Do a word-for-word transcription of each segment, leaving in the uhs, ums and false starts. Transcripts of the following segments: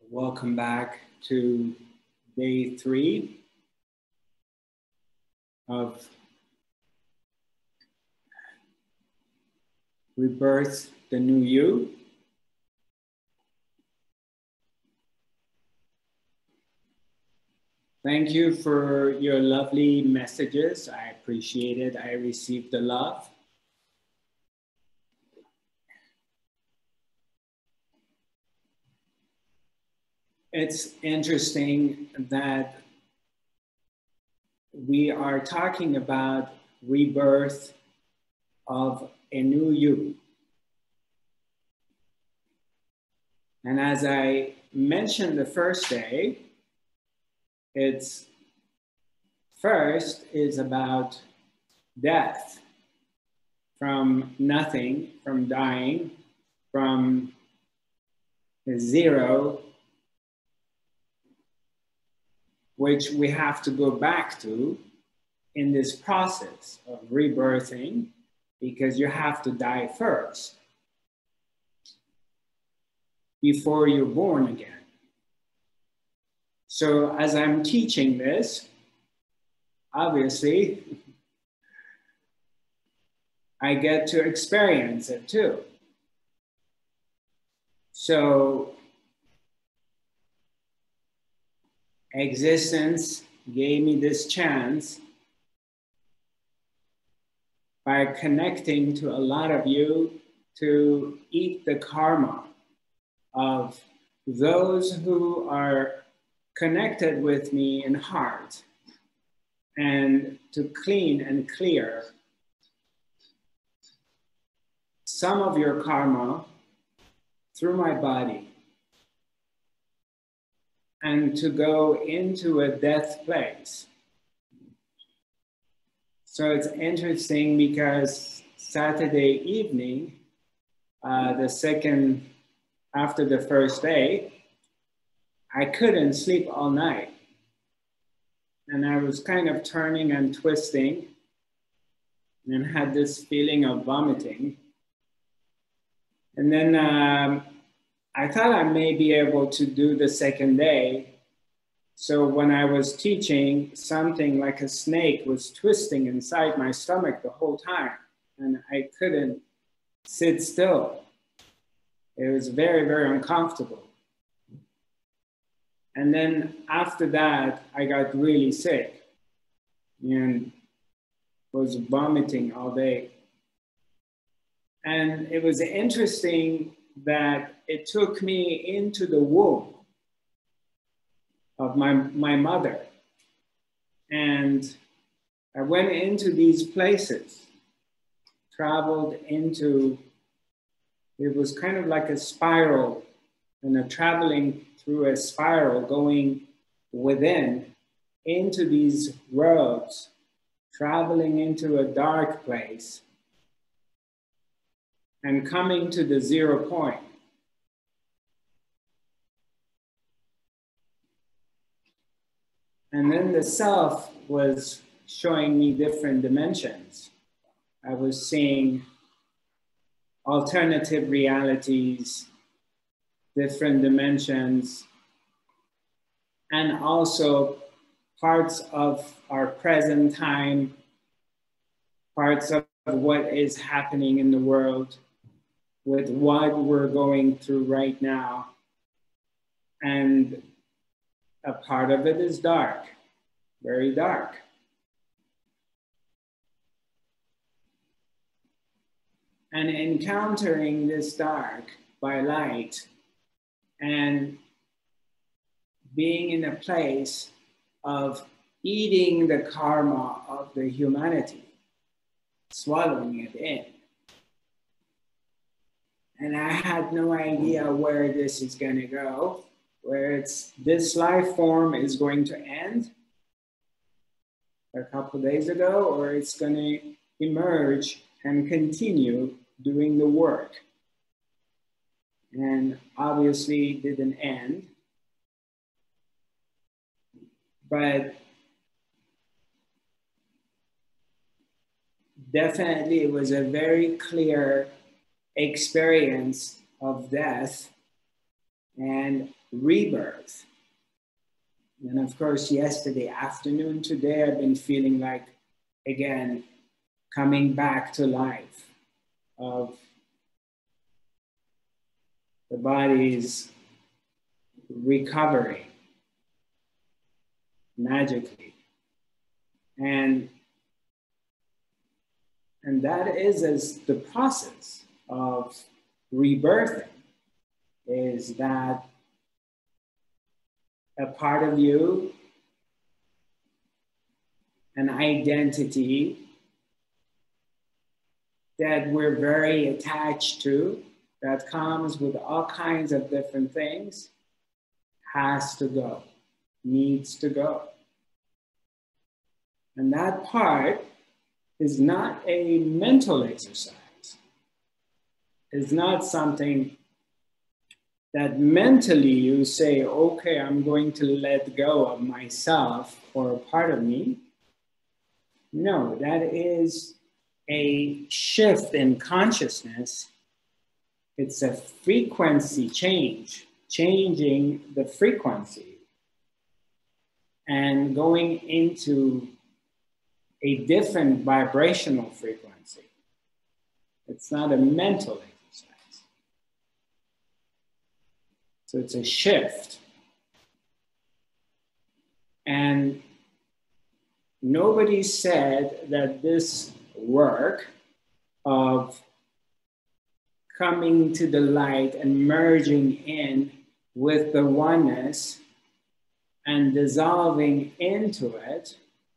Welcome back to day three of Rebirth, the New You. Thank you for your lovely messages. I appreciate it. I received the love. It's interesting that we are talking about rebirth of a new you. And as I mentioned the first day, it's first is about death, from nothing, from dying, from zero, which we have to go back to in this process of rebirthing, because you have to die first before you're born again. So as I'm teaching this, obviously, I get to experience it too. So existence gave me this chance by connecting to a lot of you to eat the karma of those who are connected with me in heart, and to clean and clear some of your karma through my body, and to go into a death place. So it's interesting because Saturday evening, uh, the second after the first day, I couldn't sleep all night. And I was kind of turning and twisting and had this feeling of vomiting. And then um, I thought I may be able to do the second day. So when I was teaching, something like a snake was twisting inside my stomach the whole time, and I couldn't sit still. It was very, very uncomfortable. And then after that, I got really sick and was vomiting all day. And it was interesting that it took me into the womb of my, my mother. And I went into these places, traveled into, it was kind of like a spiral, and a traveling through a spiral, going within into these roads, traveling into a dark place, and coming to the zero point. And then the self was showing me different dimensions. I was seeing alternative realities, different dimensions, and also parts of our present time, parts of what is happening in the world with what we're going through right now. And a part of it is dark, very dark. And encountering this dark by light and being in a place of eating the karma of the humanity, swallowing it in. And I had no idea where this is going to go, where it's this life form is going to end a couple of days ago, or it's going to emerge and continue doing the work. And obviously it didn't end, but definitely it was a very clear experience of death. And rebirth. And of course, yesterday afternoon, today, I've been feeling like, again, coming back to life, of the body's recovery magically. And, and that is as the process of rebirthing, is that a part of you, an identity that we're very attached to, that comes with all kinds of different things, has to go, needs to go. And that part is not a mental exercise. It's not something that mentally you say, okay, I'm going to let go of myself or a part of me. No, that is a shift in consciousness. It's a frequency change, changing the frequency and going into a different vibrational frequency. It's not a mental exercise. So it's a shift. And nobody said that this work of coming to the light and merging in with the oneness and dissolving into it,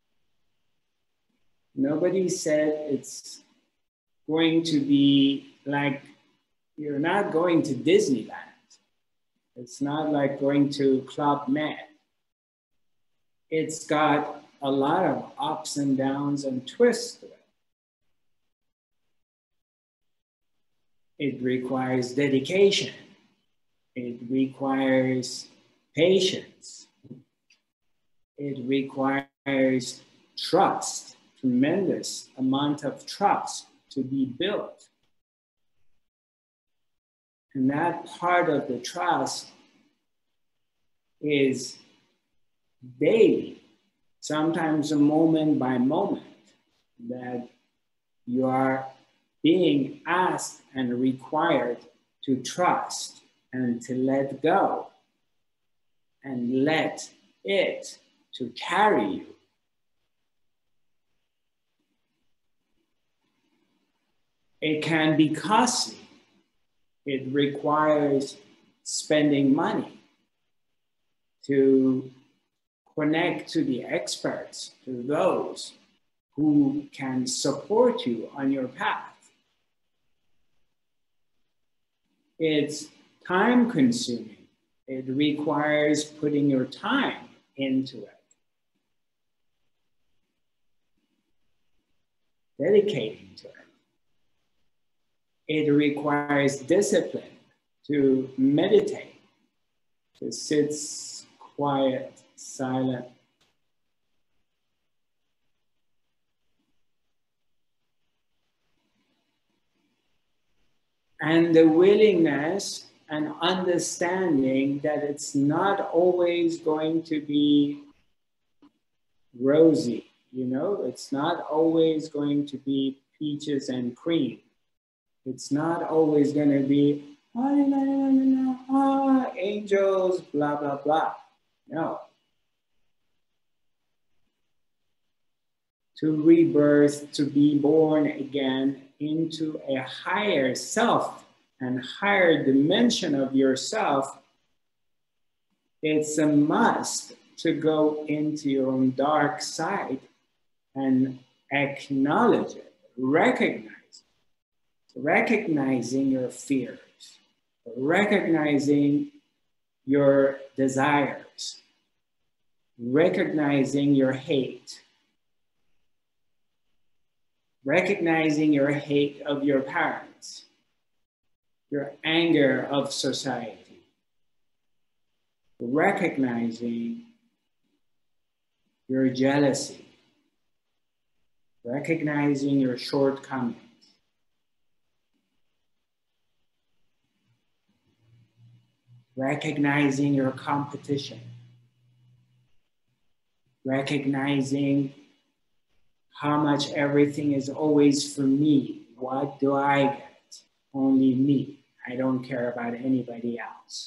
nobody said it's going to be like, you're not going to Disneyland. It's not like going to Club Med. It's got a lot of ups and downs and twists to it. It requires dedication. It requires patience. It requires trust, tremendous amount of trust to be built. And that part of the trust is daily, sometimes a moment by moment, that you are being asked and required to trust and to let go and let it to carry you. It can be costly. It requires spending money to connect to the experts, to those who can support you on your path. It's time consuming. It requires putting your time into it. Dedicating to it. It requires discipline to meditate, to sit quiet, silent. And the willingness and understanding that it's not always going to be rosy, you know, it's not always going to be peaches and cream. It's not always going to be, ah, angels, blah, blah, blah. No. To rebirth, to be born again into a higher self and higher dimension of yourself, it's a must to go into your own dark side and acknowledge it, recognize it, recognizing your fears, recognizing your desires, recognizing your hate, recognizing your hate of your parents, your anger of society, recognizing your jealousy, recognizing your shortcomings. recognizing your competition, recognizing how much everything is always for me. What do I get? Only me. I don't care about anybody else.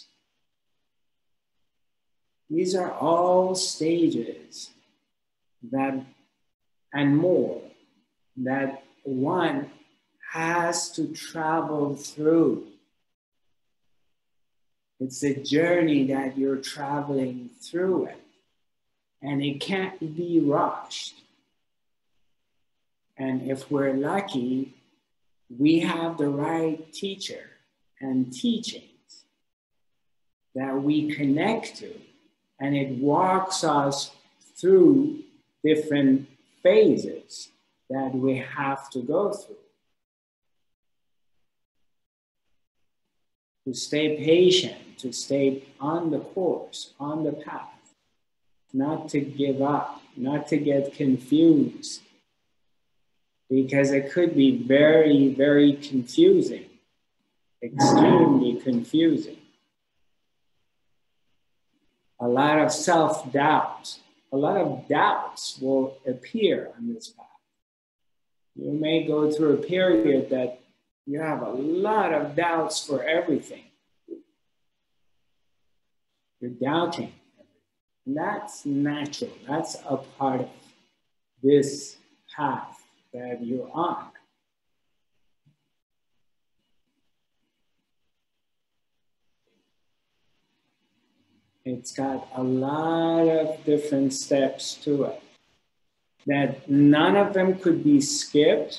These are all stages that, and more, that one has to travel through. It's a journey that you're traveling through it, and it can't be rushed. And if we're lucky, we have the right teacher and teachings that we connect to, and it walks us through different phases that we have to go through. To stay patient, to stay on the course, on the path, not to give up, not to get confused, because it could be very, very confusing, extremely confusing. A lot of self-doubt, a lot of doubts will appear on this path. You may go through a period that you have a lot of doubts for everything. You're doubting. And that's natural. That's a part of this path that you're on. It's got a lot of different steps to it, that none of them could be skipped.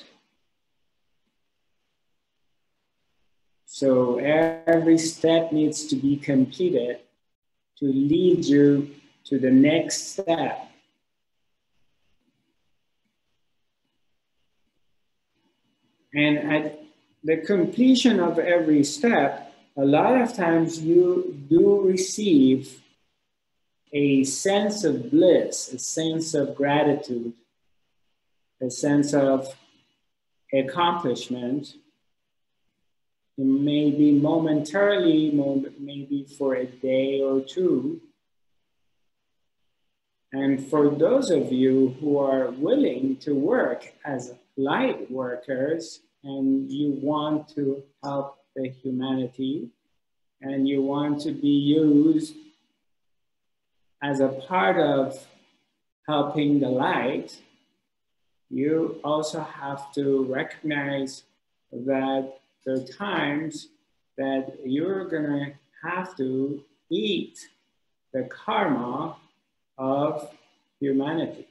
So every step needs to be completed to lead you to the next step. And at the completion of every step, a lot of times you do receive a sense of bliss, a sense of gratitude, a sense of accomplishment. It may be momentarily, maybe for a day or two. And for those of you who are willing to work as light workers, and you want to help the humanity, and you want to be used as a part of helping the light, you also have to recognize that there are times that you're gonna have to eat the karma of humanity.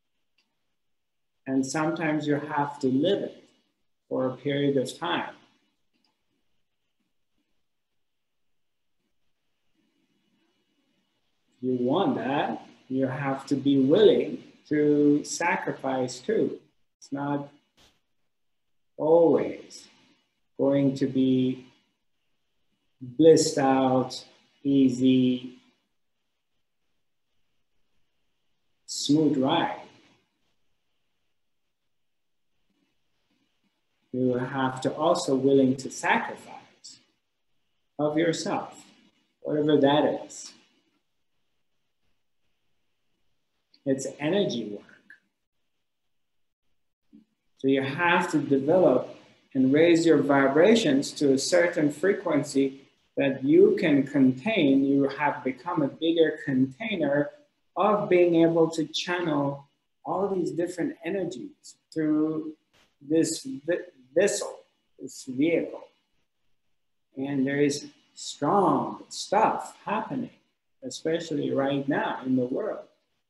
And sometimes you have to live it for a period of time. If you want that, you have to be willing to sacrifice too. It's not always going to be blissed out, easy, smooth ride. You have to also willing to sacrifice of yourself, whatever that is. It's energy work. So you have to develop and raise your vibrations to a certain frequency that you can contain. You have become a bigger container of being able to channel all these different energies through this vessel, this vehicle. And there is strong stuff happening, especially right now in the world.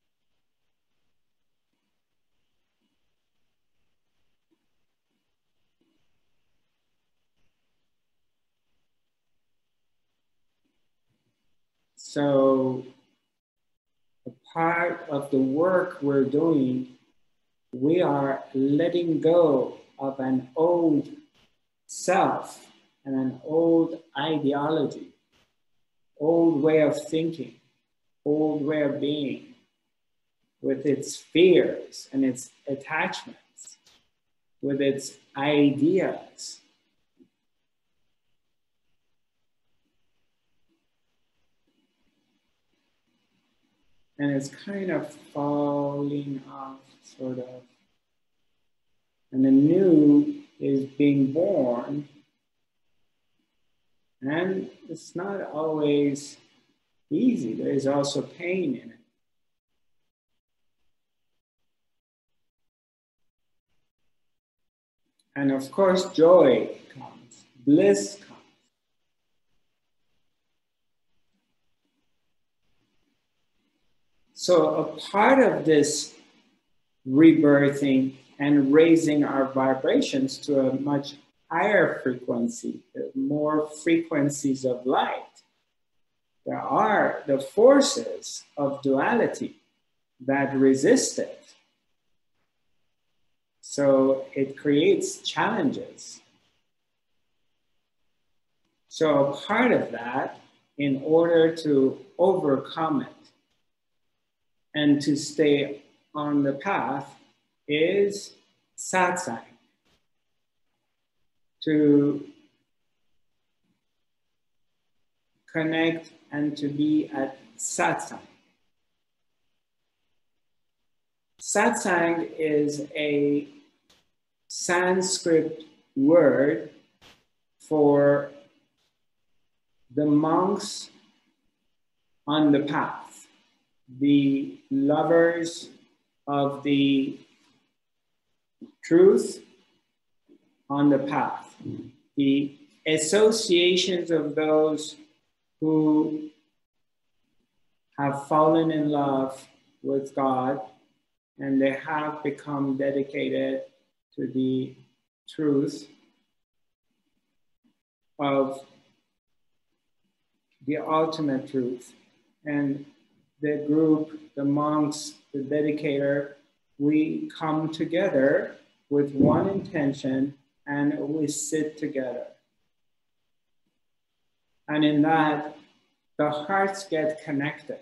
So a part of the work we're doing, we are letting go of an old self and an old ideology, old way of thinking, old way of being, with its fears and its attachments, with its ideas. and it's kind of falling off, sort of. And the new is being born, and it's not always easy. There is also pain in it. And of course, joy comes, bliss comes. So a part of this rebirthing and raising our vibrations to a much higher frequency, more frequencies of light, there are the forces of duality that resist it. So it creates challenges. So a part of that, in order to overcome it and to stay on the path, is satsang. To connect and to be at satsang. Satsang is a Sanskrit word for the monks on the path, the lovers of the truth on the path, the associations of those who have fallen in love with God and they have become dedicated to the truth of the ultimate truth. And the group, the monks, the dedicator, we come together with one intention and we sit together. And in that, the hearts get connected.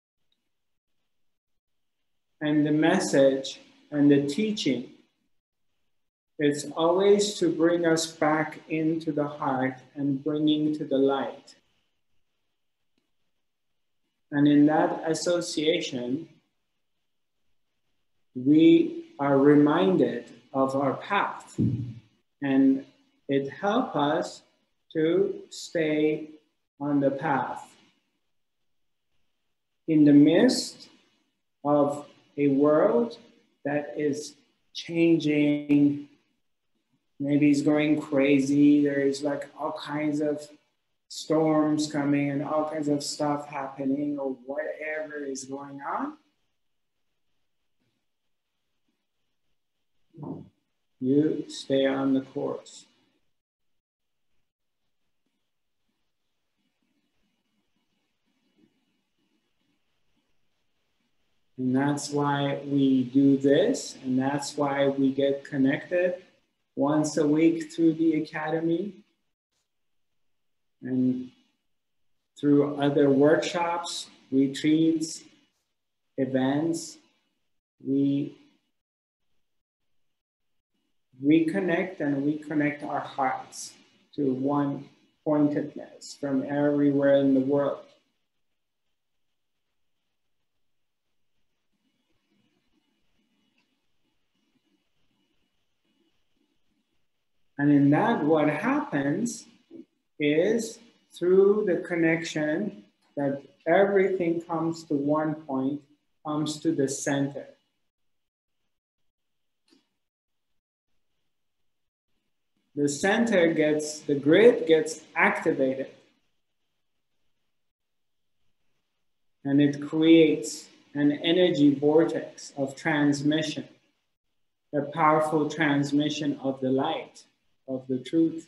And the message and the teaching, it's always to bring us back into the heart and bringing to the light. And in that association, we are reminded of our path, and it helps us to stay on the path. In the midst of a world that is changing, maybe it's going crazy, there's like all kinds of storms coming and all kinds of stuff happening or whatever is going on, you stay on the course. And that's why we do this, and that's why we get connected once a week through the academy and through other workshops, retreats, events. We reconnect and reconnect our hearts to one pointedness from everywhere in the world. And in that, what happens is through the connection that everything comes to one point, comes to the center. The center gets, the grid gets activated. And it creates an energy vortex of transmission, a powerful transmission of the light, of the truth.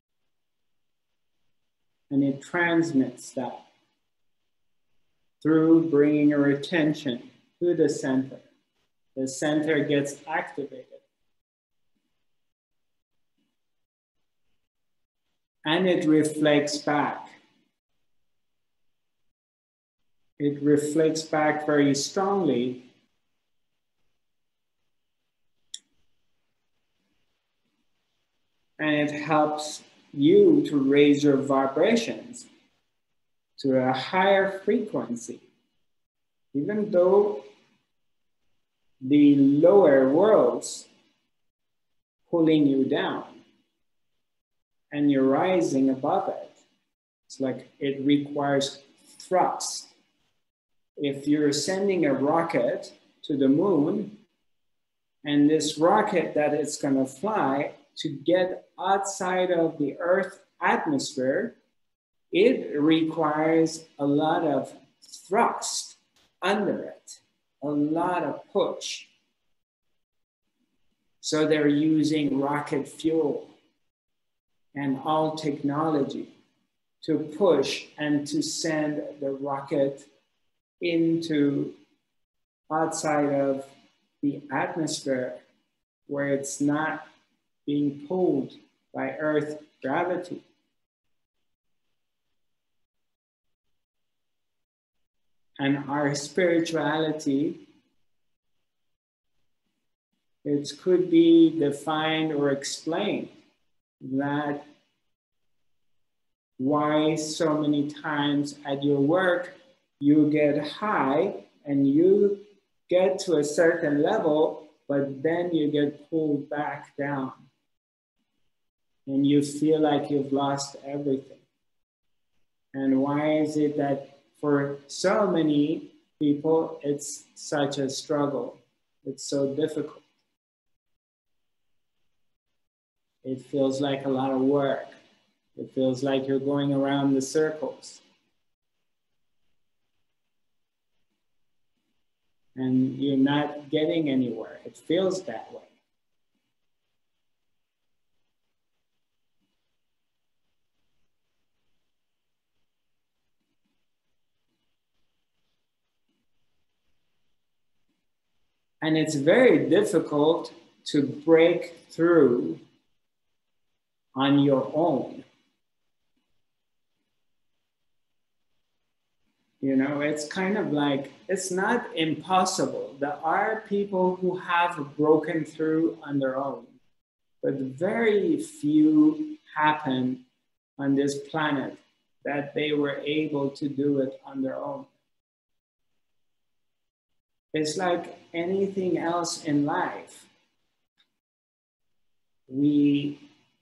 And it transmits that through bringing our attention to the center. The center gets activated. And it reflects back. It reflects back very strongly. And it helps you to raise your vibrations to a higher frequency. Even though the lower worlds pulling you down and you're rising above it, it's like it requires thrust. If you're sending a rocket to the moon, and this rocket that it's going to fly to get outside of the Earth atmosphere, it requires a lot of thrust under it, a lot of push. So they're using rocket fuel and all technology to push and to send the rocket into outside of the atmosphere where it's not being pulled by Earth gravity. And our spirituality, it could be defined or explained that why so many times at your work you get high and you get to a certain level, but then you get pulled back down and you feel like you've lost everything. And why is it that for so many people, it's such a struggle? It's so difficult. It feels like a lot of work. It feels like you're going around the circles. And you're not getting anywhere. It feels that way. And it's very difficult to break through on your own. You know, it's kind of like, it's not impossible. There are people who have broken through on their own, but very few happen on this planet that they were able to do it on their own. It's like anything else in life. We,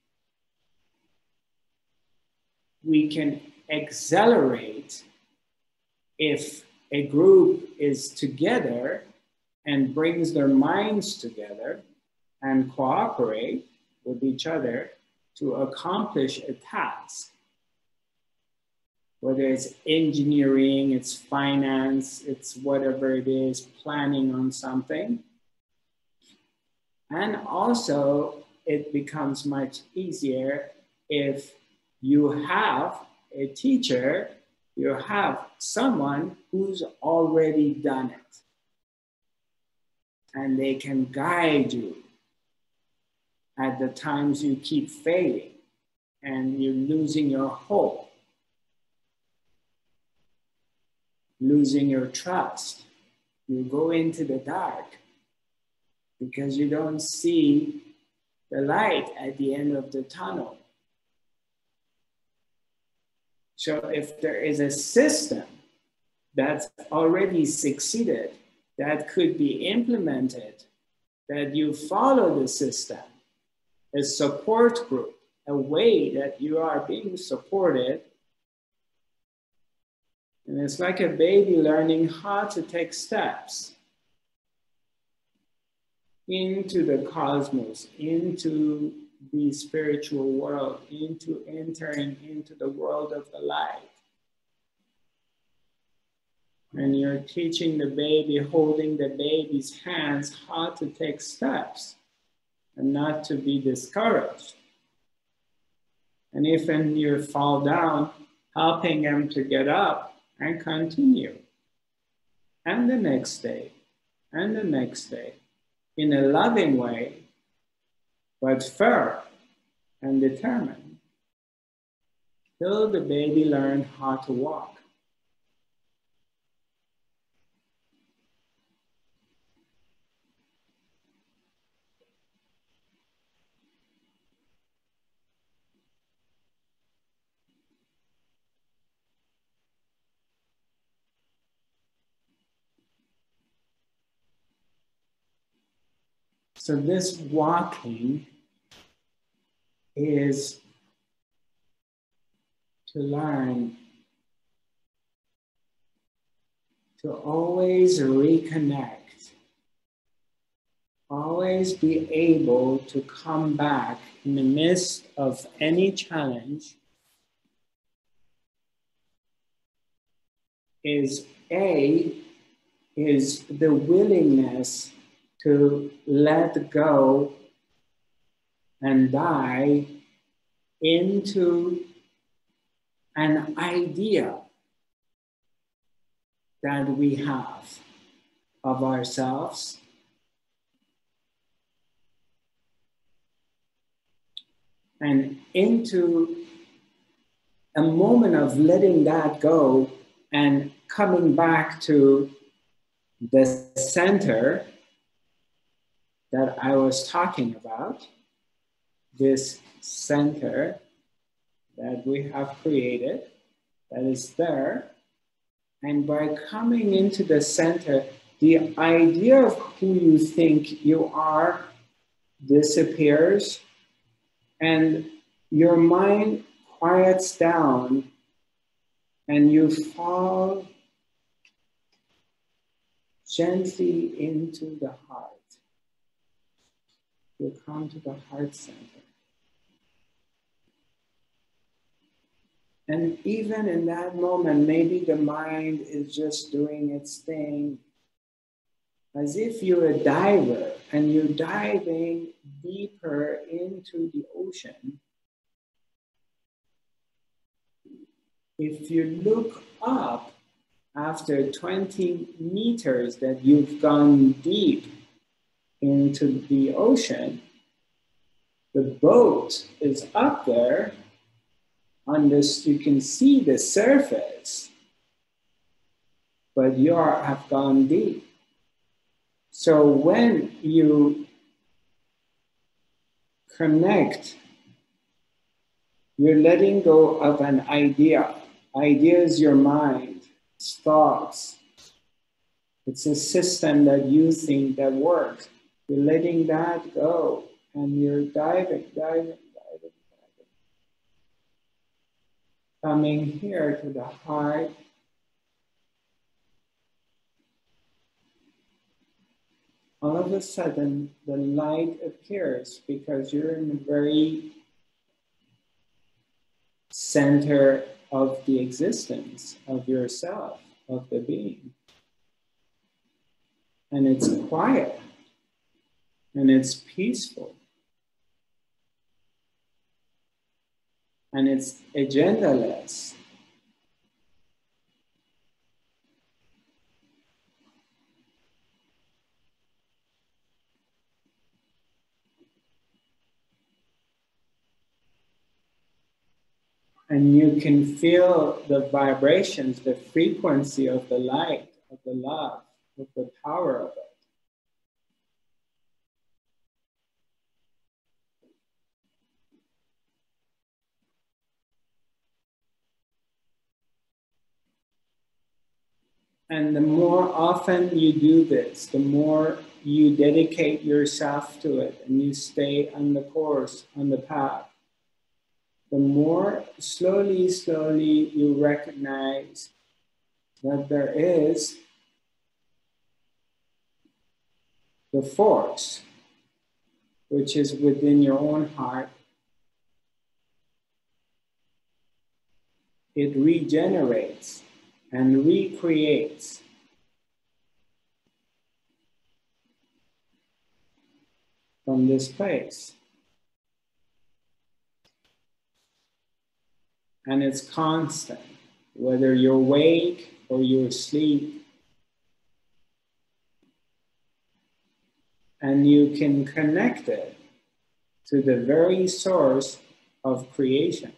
we can accelerate if a group is together and brings their minds together and cooperate with each other to accomplish a task. Whether it's engineering, it's finance, it's whatever it is, planning on something. And also, it becomes much easier if you have a teacher, you have someone who's already done it. And they can guide you at the times you keep failing and you're losing your hope, losing your trust. You go into the dark because you don't see the light at the end of the tunnel. So if there is a system that's already succeeded, that could be implemented, that you follow the system, a support group, a way that you are being supported. And it's like a baby learning how to take steps into the cosmos, into the spiritual world, into entering into the world of the light. And you're teaching the baby, holding the baby's hands, how to take steps and not to be discouraged. And if when you fall down, helping them to get up and continue. And the next day, and the next day, in a loving way, but fair and determined, till the baby learns how to walk. So this walking is to learn to always reconnect, always be able to come back in the midst of any challenge is A, is the willingness to let go and die into an idea that we have of ourselves, and into a moment of letting that go and coming back to the center that I was talking about, this center that we have created, that is there. And by coming into the center, the idea of who you think you are disappears, and your mind quiets down, and you fall gently into the heart. You come to the heart center. And even in that moment, maybe the mind is just doing its thing, as if you're a diver and you're diving deeper into the ocean. If you look up after twenty meters that you've gone deep into the ocean, the boat is up there. On this, you can see the surface, but you are, have gone deep. So when you connect, you're letting go of an idea. Idea is your mind, it's thoughts. It's a system that you think that works. You're letting that go, and you're diving, diving, diving, diving. Coming here to the heart. All of a sudden, the light appears because you're in the very center of the existence of yourself, of the being. And it's quiet, and it's peaceful, and it's agendaless. And you can feel the vibrations, the frequency of the light, of the love, of the power of it. And the more often you do this, the more you dedicate yourself to it and you stay on the course, on the path, the more slowly, slowly you recognize that there is the force, which is within your own heart. It regenerates and recreates. From this place. And it's constant, whether you're awake or you're asleep. And you can connect it to the very source of creation.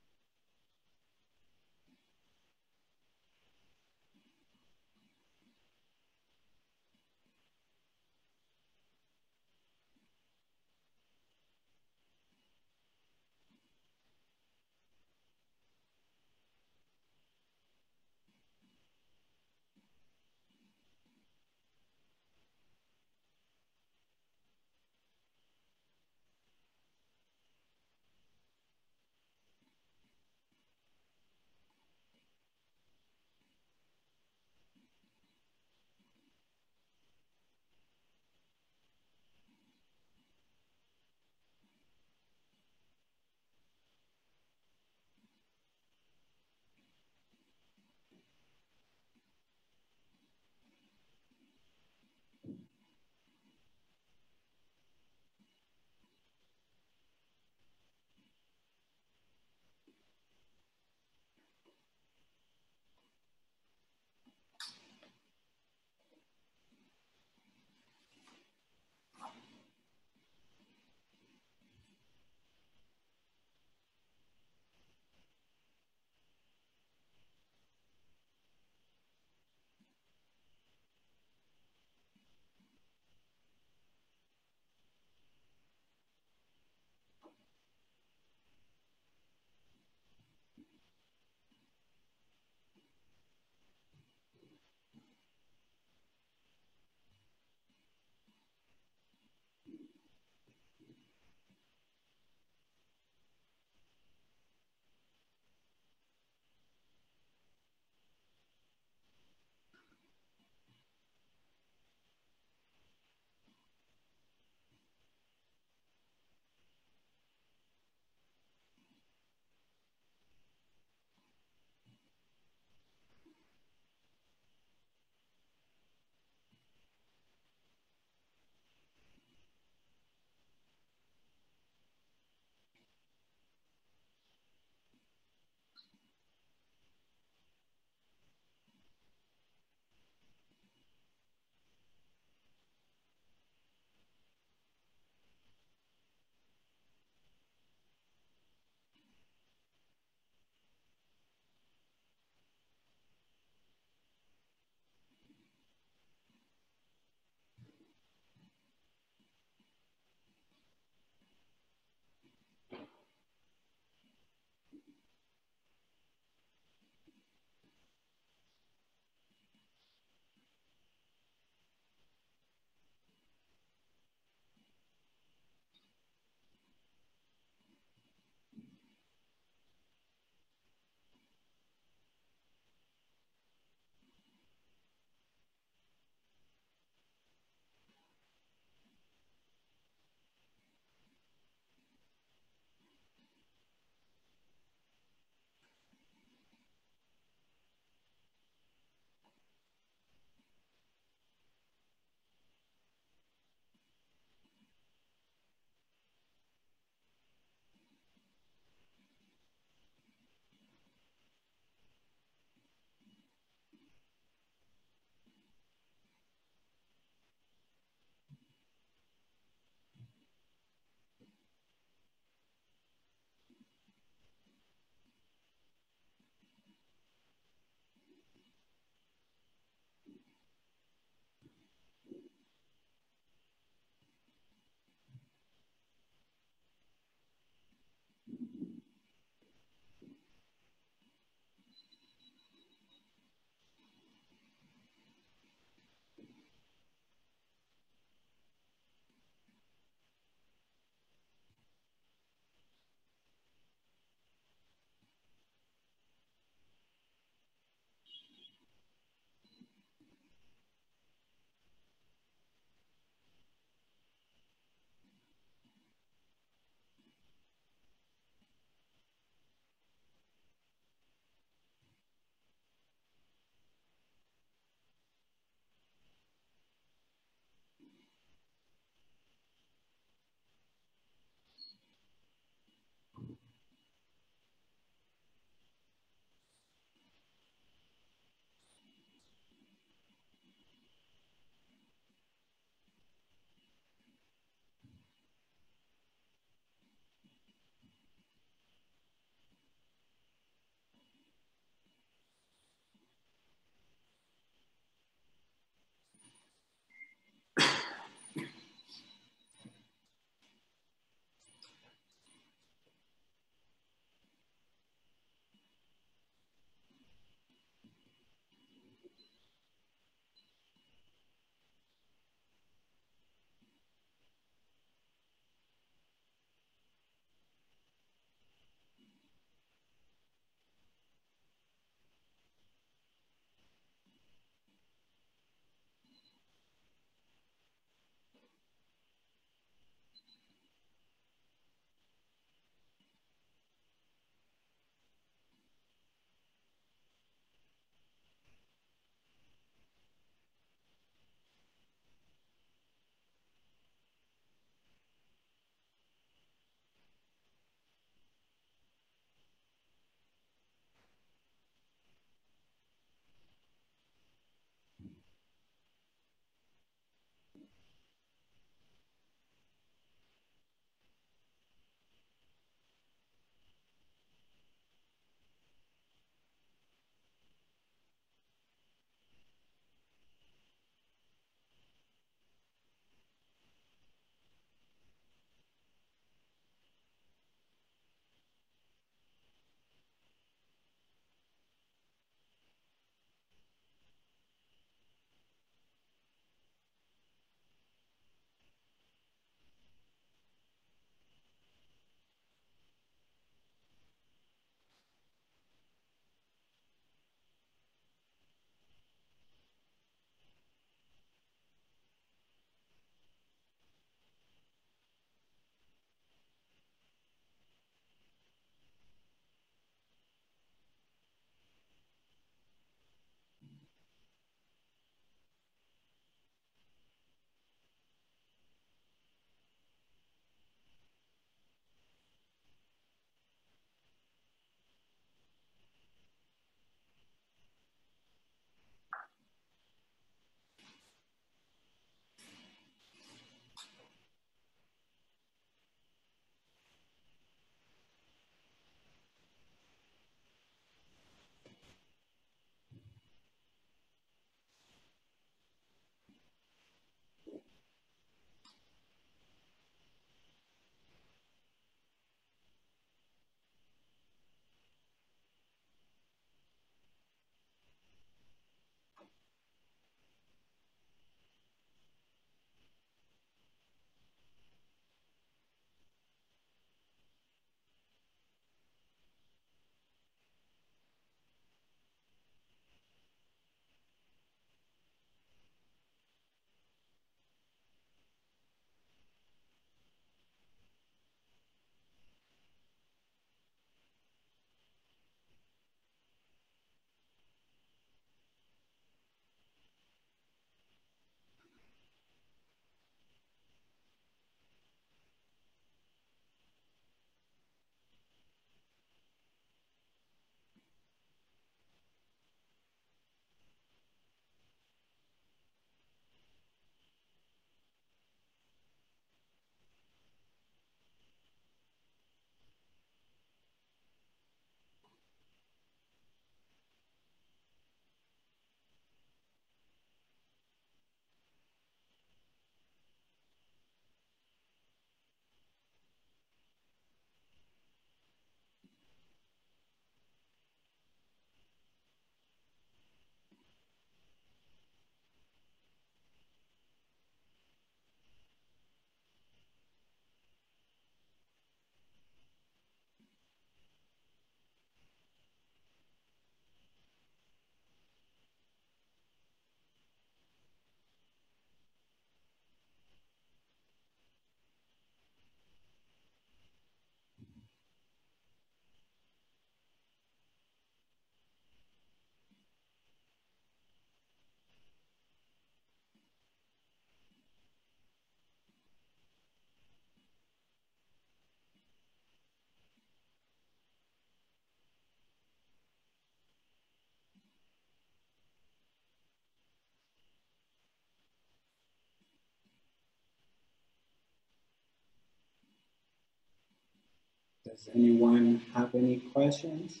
Does anyone have any questions?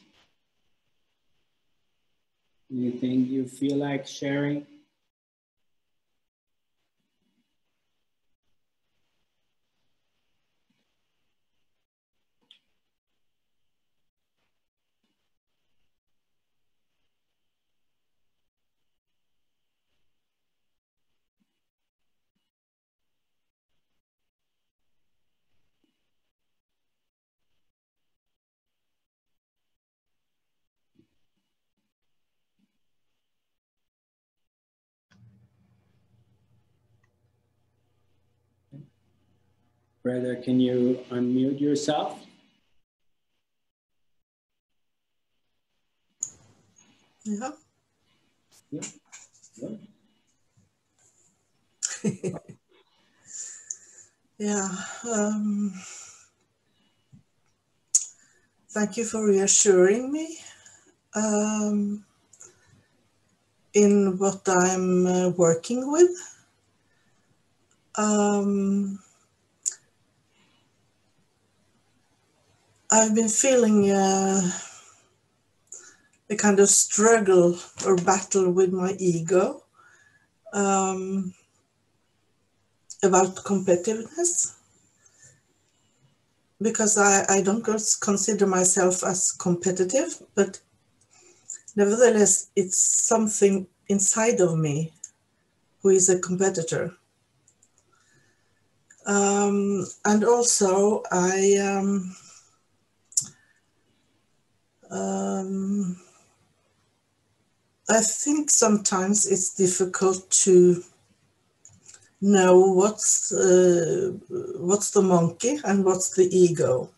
Anything you feel like sharing? Brother, can you unmute yourself? Yeah. Yeah. Yeah. Yeah. Um, thank you for reassuring me um, in what I'm uh, working with. Um, I've been feeling uh, a kind of struggle or battle with my ego um, about competitiveness, because I, I don't consider myself as competitive, but nevertheless, it's something inside of me who is a competitor. Um, and also, I um, um, I think sometimes it's difficult to know what's uh, what's the monkey and what's the ego.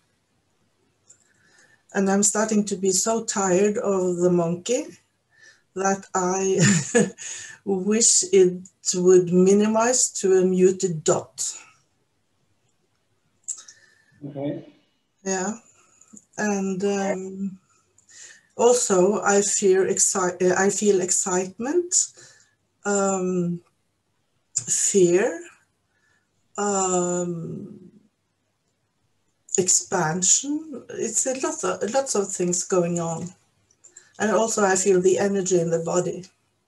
And I'm starting to be so tired of the monkey that I wish it would minimize to a muted dot. Okay. Yeah, and um, also I fear exci- I feel excitement, um, fear, um, expansion. It's a lot of lots of things going on, and also I feel the energy in the body.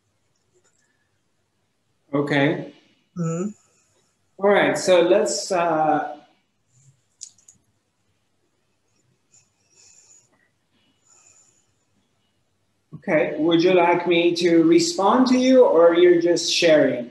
Okay. Mm. All right. So let's. Uh, okay. Would you like me to respond to you, or you're just sharing?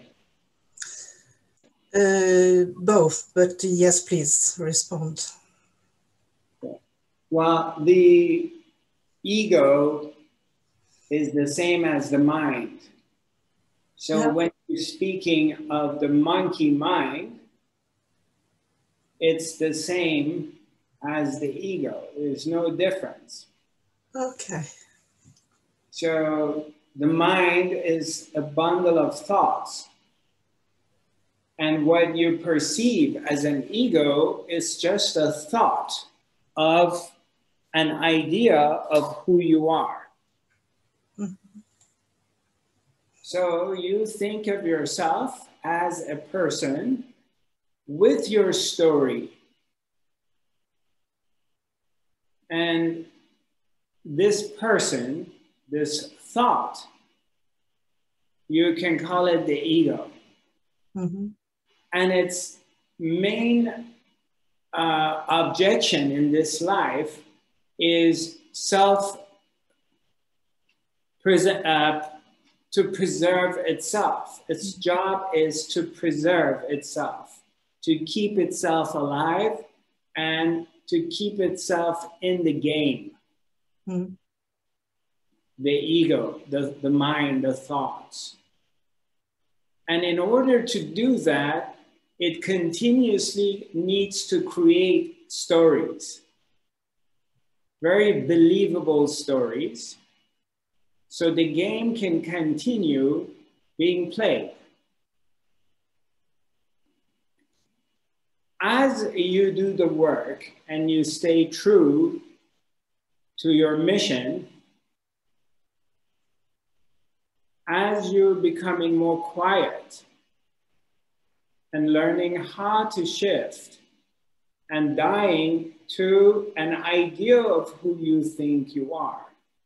Uh, both, but yes, please respond. Okay. Well, the ego is the same as the mind. So Yeah. when you're speaking of the monkey mind, it's the same as the ego. There's no difference. Okay. So the mind is a bundle of thoughts. And what you perceive as an ego is just a thought of an idea of who you are. Mm-hmm. So you think of yourself as a person with your story. And this person, this thought, you can call it the ego. Mm-hmm. And its main uh, objection in this life is self uh, to preserve itself. Its job is to preserve itself, to keep itself alive, and to keep itself in the game. Mm-hmm. The ego, the, the mind, the thoughts. And in order to do that, it continuously needs to create stories, very believable stories, so the game can continue being played. As you do the work and you stay true to your mission, as you're becoming more quiet and learning how to shift and dying to an idea of who you think you are,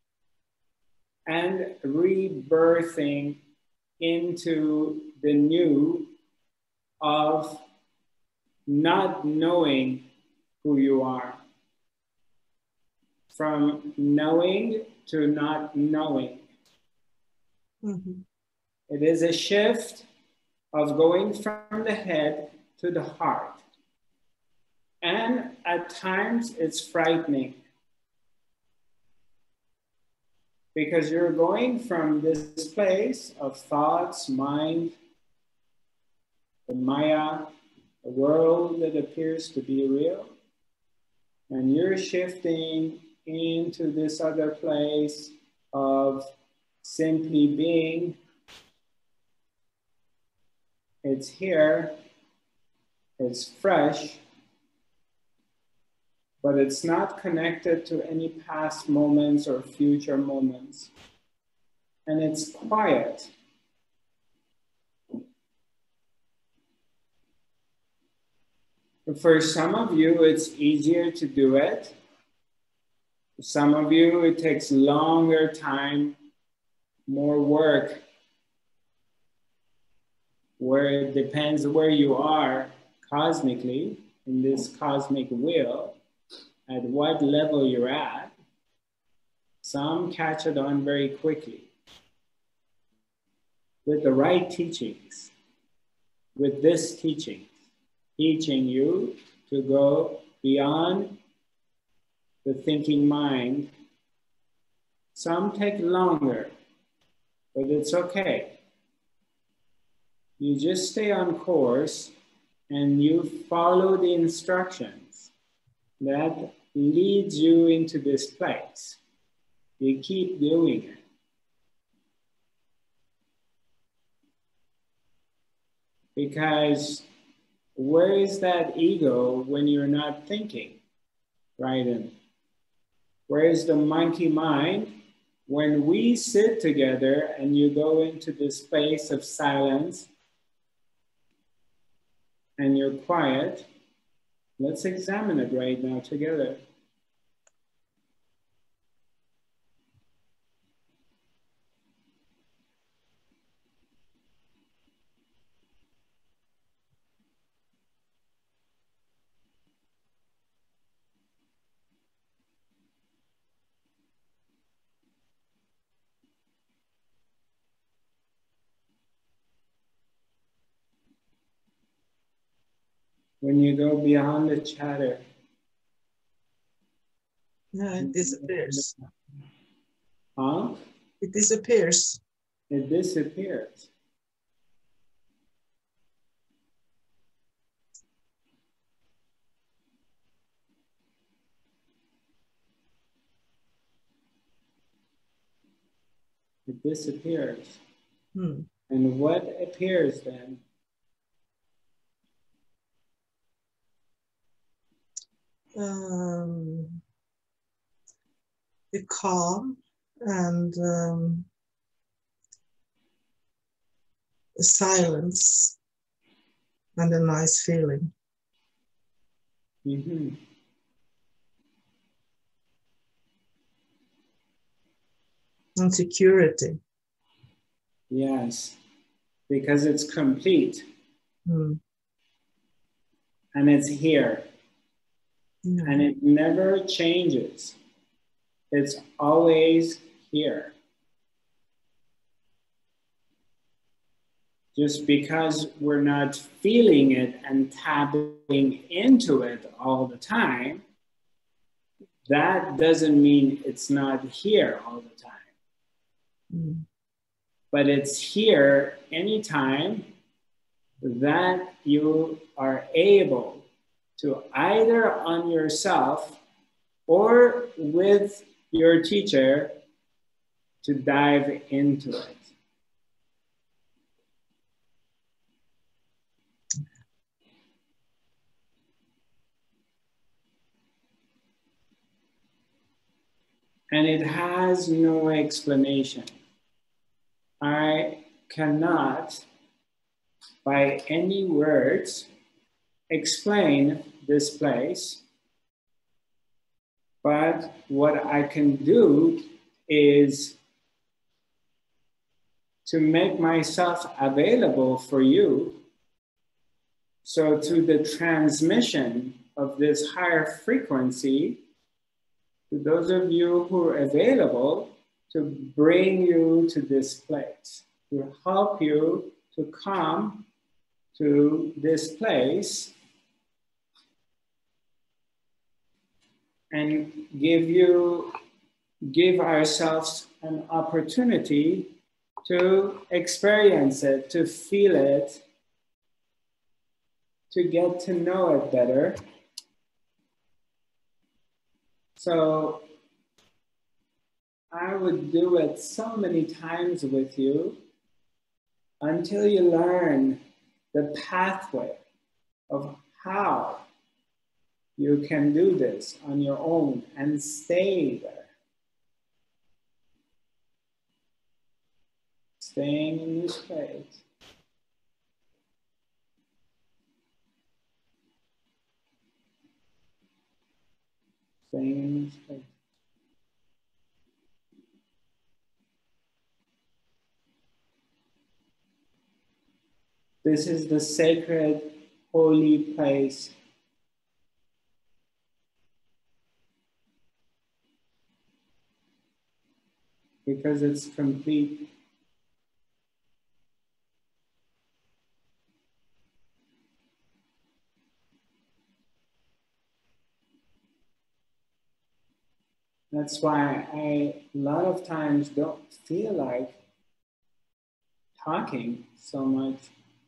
and rebirthing into the new of not knowing who you are, from knowing to not knowing. Mm-hmm. It is a shift of going from the head to the heart. And at times it's frightening, because you're going from this place of thoughts, mind, the Maya, a world that appears to be real, and you're shifting into this other place of simply being. It's here, it's fresh, but it's not connected to any past moments or future moments. And it's quiet. For some of you, it's easier to do it. For some of you, it takes longer time, more work, where it depends where you are cosmically in this cosmic wheel, at what level you're at. Some catch it on very quickly with the right teachings, with this teaching, teaching you to go beyond the thinking mind. Some take longer, but it's okay. You just stay on course and you follow the instructions that leads you into this place. You keep doing it. Because where is that ego when you're not thinking, right? And where is the monkey mind when we sit together and you go into this space of silence and you're quiet? Let's examine it right now together. When you go beyond the chatter, No, it disappears. huh? It disappears. It disappears. It disappears. Hmm. And what appears then? Um, the calm and um, the silence and a nice feeling. Mm-hmm. And security. Yes, because it's complete. Hmm. And it's here. Yeah. And it never changes. It's always here. Just because we're not feeling it and tapping into it all the time, that doesn't mean it's not here all the time. Mm. But it's here anytime that you are able to, either on yourself or with your teacher, to dive into it. And it has no explanation. I cannot, by any words, explain this place. But what I can do is to make myself available for you. So to the transmission of this higher frequency, to those of you who are available, to bring you to this place, to help you to come to this place and give you, give ourselves an opportunity to experience it, to feel it, to get to know it better. So I would do it so many times with you until you learn the pathway of how you can do this on your own and stay there. Staying in this place. Staying in this place. This is the sacred, holy place. Because it's complete. That's why I, a lot of times, don't feel like talking so much.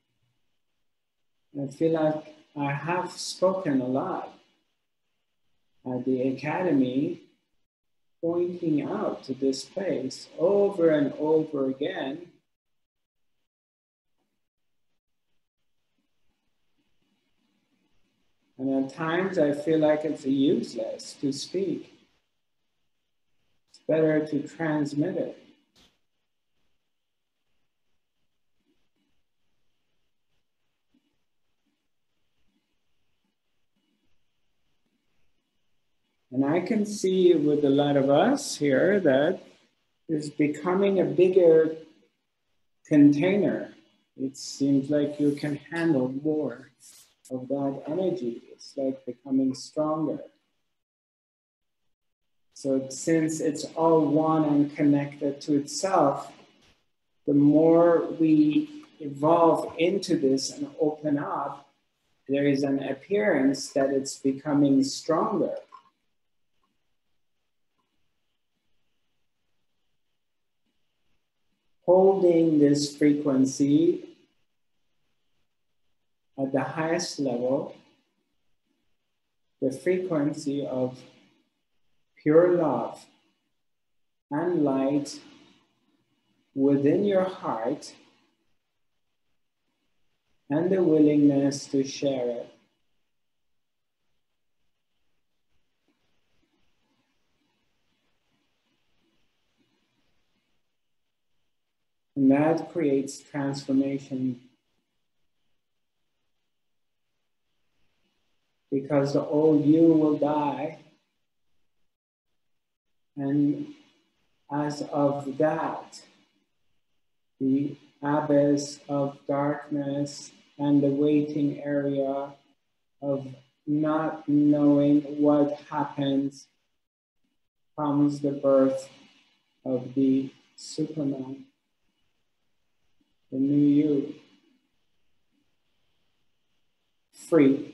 I feel like I have spoken a lot at the academy, pointing out to this place over and over again. And at times I feel like it's useless to speak. It's better to transmit it. And I can see with a lot of us here that it's becoming a bigger container. It seems like you can handle more of that energy. It's like becoming stronger. So since it's all one and connected to itself, the more we evolve into this and open up, there is an appearance that it's becoming stronger. Holding this frequency at the highest level, the frequency of pure love and light within your heart, and the willingness to share it. And that creates transformation. Because the old you will die. And as of that, the abyss of darkness and the waiting area of not knowing what happens comes the birth of the Superman, the new you, free.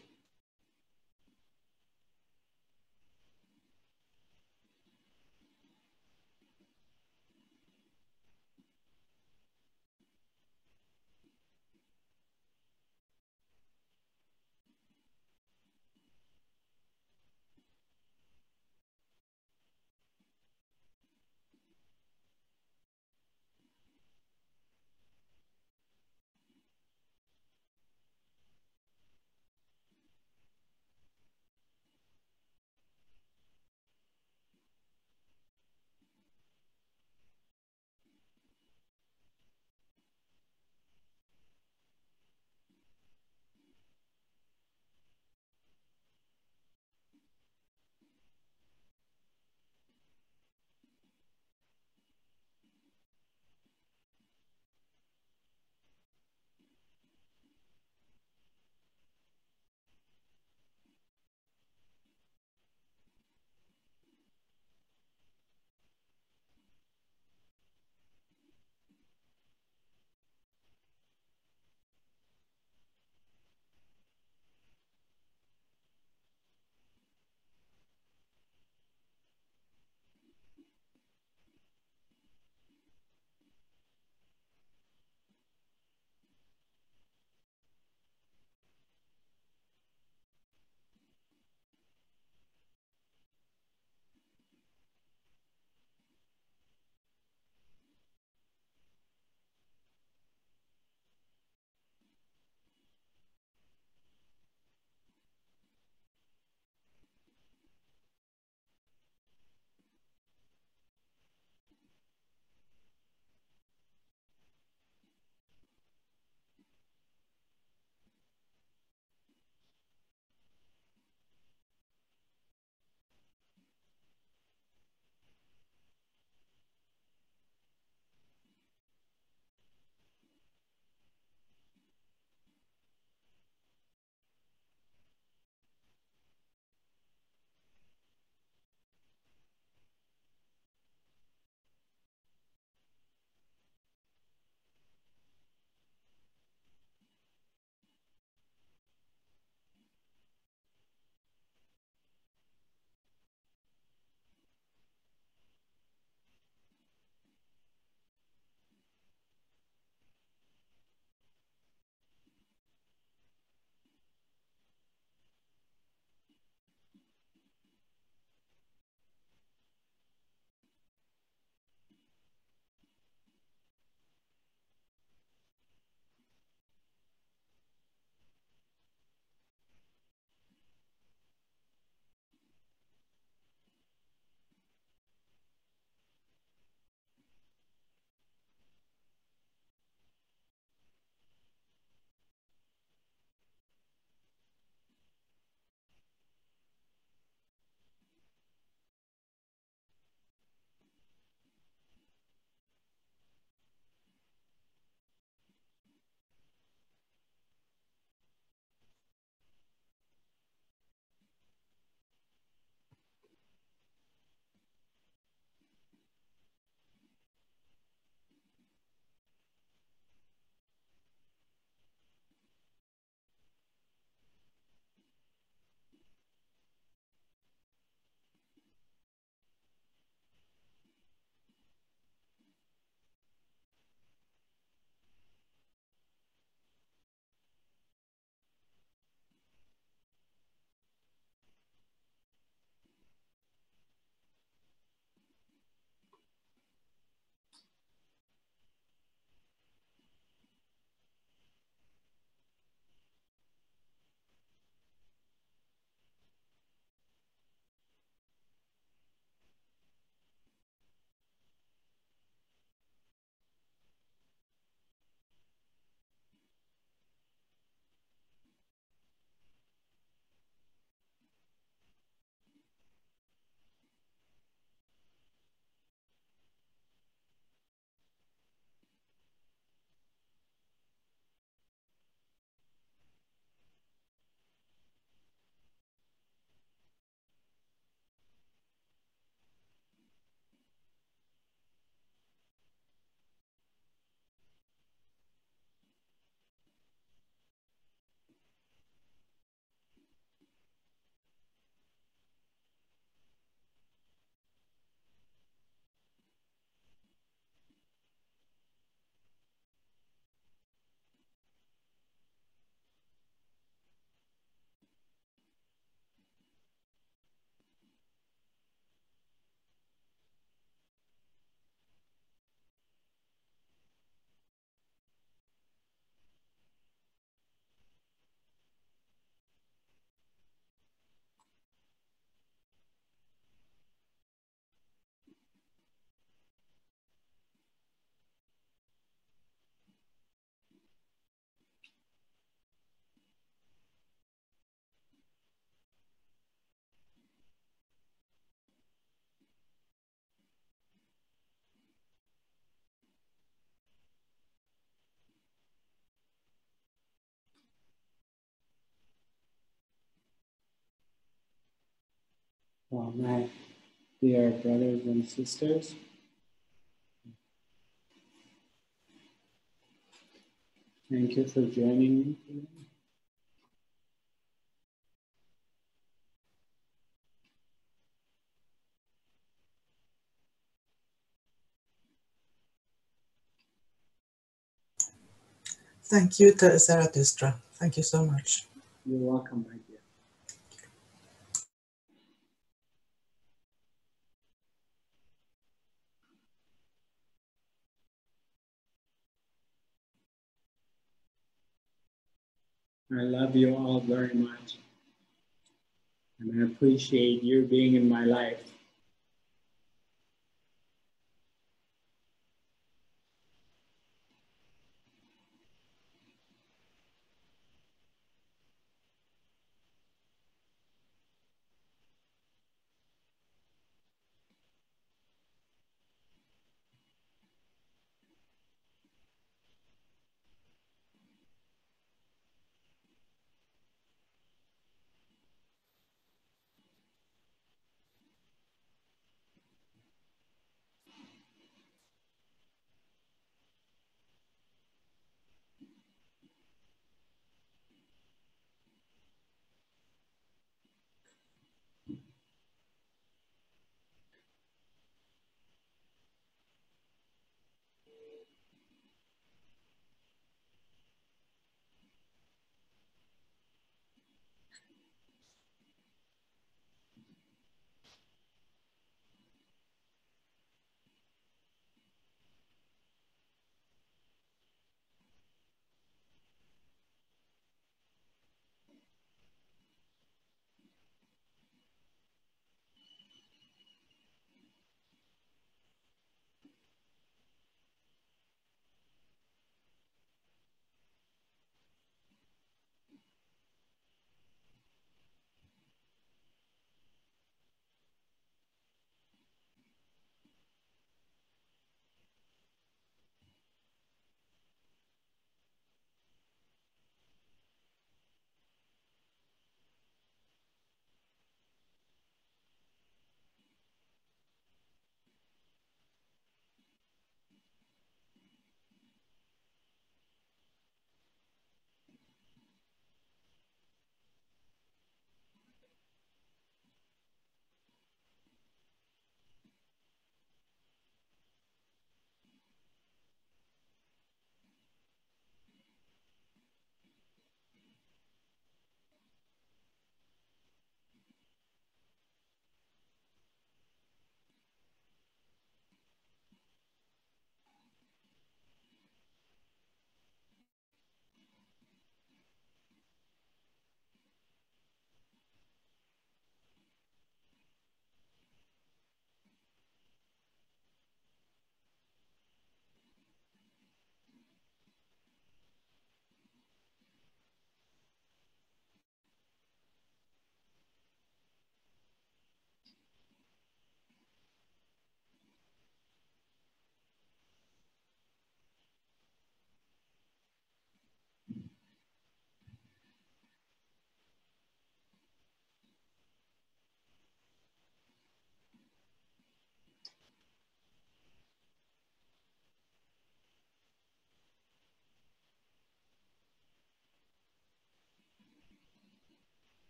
Well, my dear brothers and sisters, thank you for joining me today. Thank you, Zarathustra. Thank you so much. You're welcome, my dear. I love you all very much. And I appreciate you being in my life.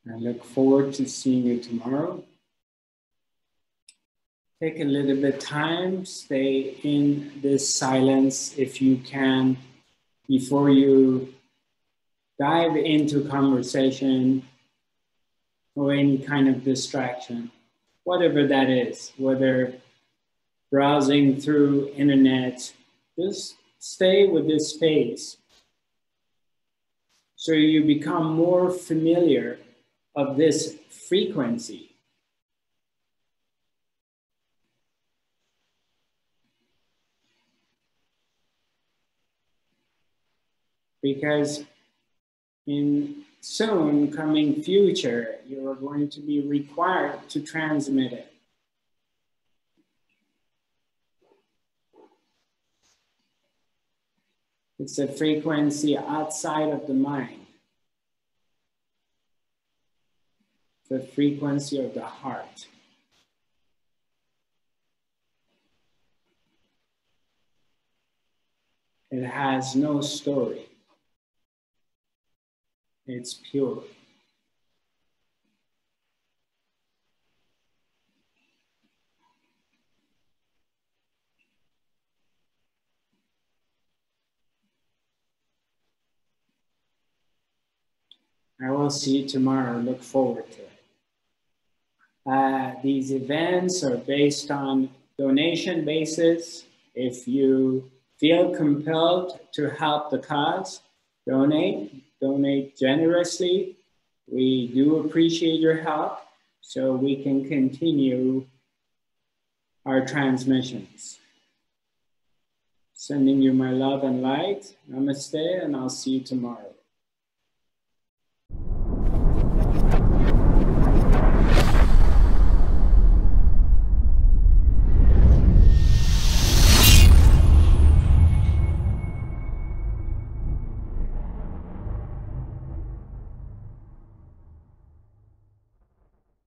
I look forward to seeing you tomorrow. Take a little bit of time, stay in this silence if you can, before you dive into conversation or any kind of distraction, whatever that is, whether browsing through internet, just stay with this space so you become more familiar of this frequency. Because in soon coming future, you are going to be required to transmit it. It's a frequency outside of the mind. The frequency of the heart. It has no story. It's pure. I will see you tomorrow. Look forward to it. Uh, these events are based on donation basis. If you feel compelled to help the cause, donate, donate generously. We do appreciate your help so we can continue our transmissions. Sending you my love and light. Namaste, and I'll see you tomorrow.